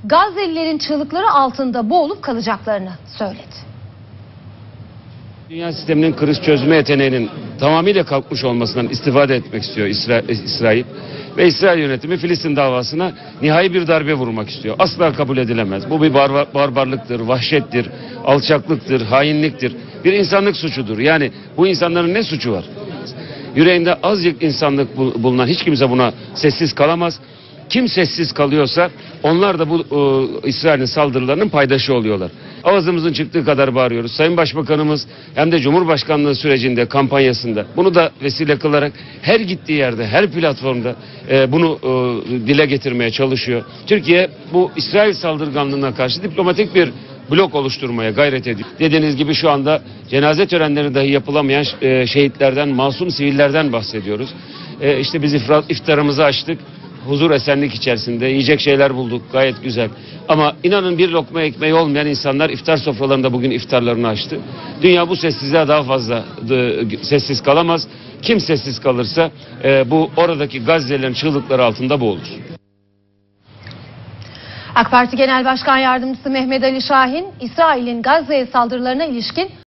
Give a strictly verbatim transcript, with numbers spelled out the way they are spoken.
Gazze'lilerin çığlıkları altında boğulup kalacaklarını söyledi. Dünya sisteminin kriz çözme yeteneğinin tamamıyla kalkmış olmasından istifade etmek istiyor İsra- İsrail. Ve İsrail yönetimi Filistin davasına nihai bir darbe vurmak istiyor. Asla kabul edilemez. Bu bir barbar, barbarlıktır, vahşettir, alçaklıktır, hainliktir. Bir insanlık suçudur. Yani bu insanların ne suçu var? Yüreğinde azıcık insanlık bulunan hiç kimse buna sessiz kalamaz. Kim sessiz kalıyorsa onlar da bu e, İsrail'in saldırılarının paydaşı oluyorlar. Ağzımızın çıktığı kadar bağırıyoruz. Sayın Başbakanımız hem de Cumhurbaşkanlığı sürecinde, kampanyasında bunu da vesile kılarak her gittiği yerde, her platformda e, bunu e, dile getirmeye çalışıyor. Türkiye bu İsrail saldırganlığına karşı diplomatik bir blok oluşturmaya gayret ediyor. Dediğiniz gibi şu anda cenaze törenleri dahi yapılamayan e, şehitlerden, masum sivillerden bahsediyoruz. E, işte biz iftar, iftarımızı açtık. Huzur, esenlik içerisinde yiyecek şeyler bulduk. Gayet güzel. Ama inanın bir lokma ekmeği olmayan insanlar iftar sofralarında bugün iftarlarını açtı. Dünya bu sessizliğe daha fazla sessiz kalamaz. Kim sessiz kalırsa e, bu oradaki Gazze'lilerin çığlıkları altında boğulur. AK Parti Genel Başkan Yardımcısı Mehmet Ali Şahin, İsrail'in Gazze'ye saldırılarına ilişkin